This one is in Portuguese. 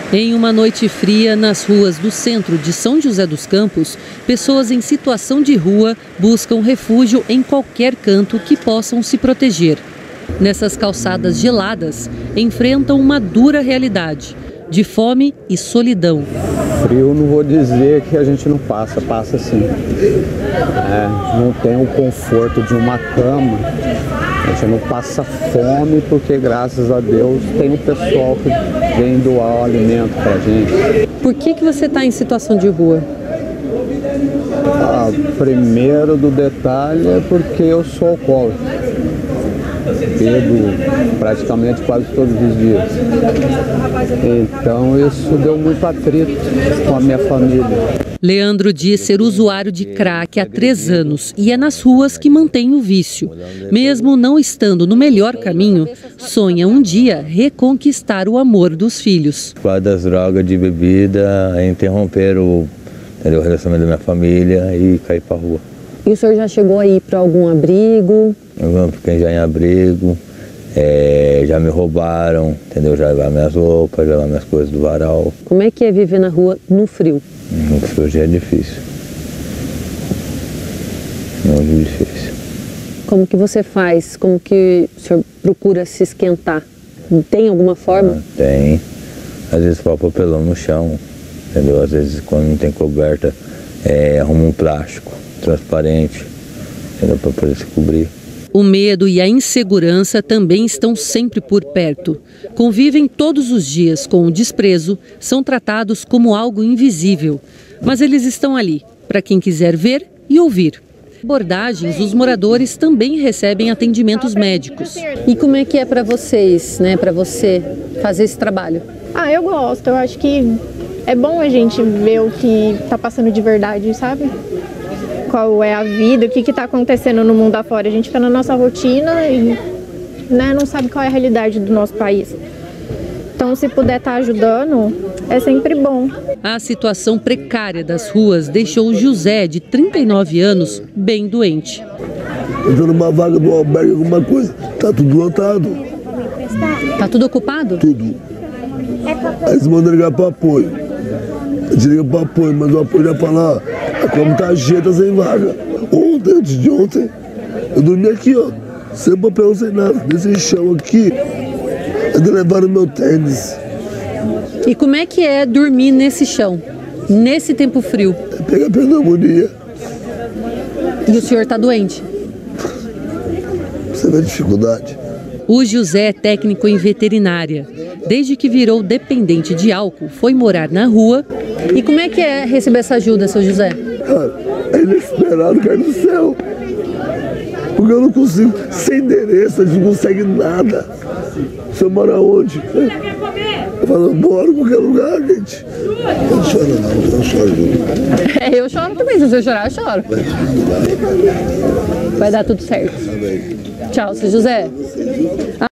Em uma noite fria, nas ruas do centro de São José dos Campos, pessoas em situação de rua buscam refúgio em qualquer canto que possam se proteger. Nessas calçadas geladas, enfrentam uma dura realidade de fome e solidão. Frio não vou dizer que a gente não passa, passa sim. Não tem o conforto de uma cama, a gente não passa fome porque graças a Deus tem um pessoal que vem doar o alimento pra gente. Por que você está em situação de rua? Primeiro do detalhe é porque eu sou alcoólico. Bebo praticamente quase todos os dias. Então isso deu muito atrito com a minha família. Leandro diz ser usuário de crack há 3 anos e é nas ruas que mantém o vício. Mesmo não estando no melhor caminho, sonha um dia reconquistar o amor dos filhos. Por causa das drogas, de bebida, interromper o relacionamento da minha família e cair para a rua. E o senhor já chegou a ir para algum abrigo? Eu fiquei já em abrigo, já me roubaram, entendeu? Já levaram minhas roupas, já levaram minhas coisas do varal. Como é que é viver na rua no frio? No frio já é difícil. Muito difícil. Como que você faz? Como que o senhor procura se esquentar? Tem alguma forma? Tem. Às vezes põe papelão no chão, entendeu? Às vezes quando não tem coberta, arruma um plástico transparente, entendeu? Para poder se cobrir. O medo e a insegurança também estão sempre por perto. Convivem todos os dias com o desprezo, são tratados como algo invisível. Mas eles estão ali, para quem quiser ver e ouvir. Abordagens, os moradores também recebem atendimentos médicos. E como é que é para vocês, para você fazer esse trabalho? Eu gosto, eu acho que é bom a gente ver o que está passando de verdade, sabe? Qual é a vida, o que está acontecendo no mundo afora. A gente fica na nossa rotina e não sabe qual é a realidade do nosso país. Então, se puder estar ajudando, é sempre bom. A situação precária das ruas deixou o José, de 39 anos, bem doente. Estou numa vaga do albergue, alguma coisa, está tudo lotado. Está tudo ocupado? Tudo. Aí eles mandam ligar para o apoio. A gente liga para o apoio, mas o apoio já fala, como tá cheio, tá sem vaga. Ontem, antes de ontem, eu dormi aqui, ó, sem papel, sem nada, nesse chão aqui. Eles levaram meu tênis. E como é que é dormir nesse chão, nesse tempo frio? Pega pneumonia. E o senhor está doente? Você vê a dificuldade. O José é técnico em veterinária. Desde que virou dependente de álcool, foi morar na rua. E como é que é receber essa ajuda, seu José? É inesperado cair do céu. Porque eu não consigo, sem endereço, a gente não consegue nada. Você mora onde? Eu falo, eu moro em qualquer lugar, gente. Não chora não, eu choro. Eu choro também, se você chorar, eu choro. Vai dar tudo certo. Tchau, seu José.